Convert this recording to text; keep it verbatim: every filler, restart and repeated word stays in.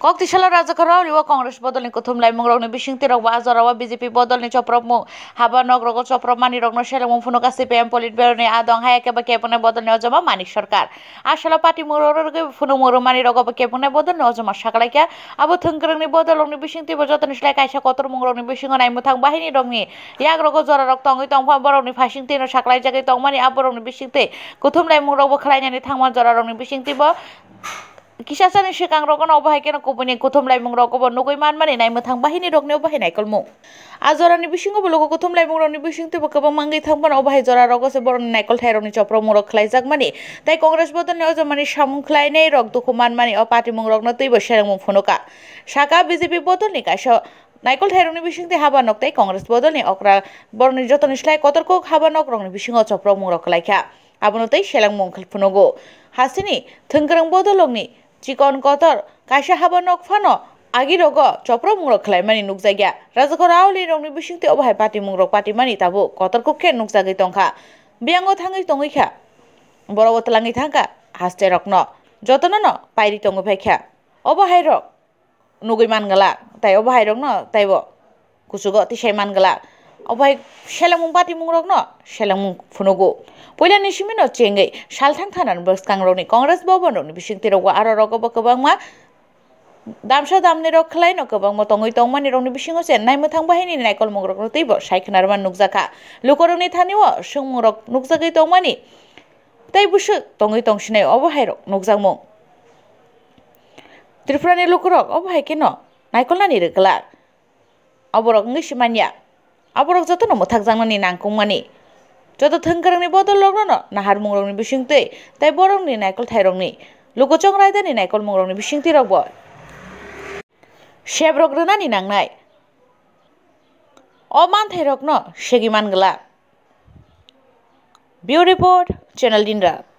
Koktishala rajakaraw liwa Congress bodol ni khuthum laima rok ni bisingti rok ba azarawa B J P bodol ni choprop mu haba nok rok choprop mani rok no seleng phunuk C P M politburo ni adong haya keba kebeng bodol ni ojoma manik sarkar asala party mu rok phunuk mu mani rok ba kebeng bodol ni ojoma saklaika abo thwng ni bodol rok ni bisingti bo joto ni slai kaisa kotor mu rok ni bisingo nai muthang bahini rok ni yak rok jora rok tongoi tongfa borok ni phasingti no saklai jagai tongmani abo rok ni bisingti khuthum laima rok bo khlainani thangma jora rok ni bisingti bo kisasani sikang rok no bahai keno kupuni khuthum laimung rok bo nugui manmani nai muthang bahini rok ne bahai naikolmu ajorani bisingo bo logo khuthum laimung rok ni bisingti bo kebang mangi thangpano bahai jora rok se boroni naikol thai rok ni choprop murok khlaijak mani tai congress bodol ni ojomani samung khlainai rok duku manmani o party mung rok no tuibo seleng phunuka saka B J P bodol ni kaisa naikol thai rok ni bisingti haba nok tai congress bodol ni okra boroni jotoni slai kotorko haba nok rok ni bisingo choprop mung rok khlaika abono tai seleng mung phunugo hasini thwng bodol ni Chikon kotor kaisa haba nok fano agi rogo choprop mungrok khlaimani nukjagya rajakaraw li rok ni bisingti obahai party mungrok party mani tabo kotor kukke nukjagui tongkha biango thangui tongui kha borobo tlangi thangka haste rok no jotono no pairi tongu phaikha obahai rok nugui mangala tai obahai rok no taibo kusugo tisai mangala obahai seleng party mungrok no seleng phunugo Poilani simino chengai salthang thanan bwskang rok ni congress bobon rok ni bisingti rok aro rok bo kwbangma damsa damni rok khlai no kwbangma tongoi tongmani rok ni bisingo se nai muthang bahini naikol mung rok no teibo saikhnarman nukjaka lukorok ni thanio sungmung rok nukjagui tongmani tai busu tongoi tongsinai obahai rok nukjakmung Tripurani lukorok obahai keno naikol nani rikla aborok ngi simanya aborok jotono muthakjakmani nangkungmani joto thwng ni bodol rok no nahar mung rok ni bisingti tai borok ni naikol thai rok ni lukochong raida ni naikol mung rok ni bisingti rok bo sheb rok rwnani nangnai o manthai rok no segi mangala Bureau report channel dinra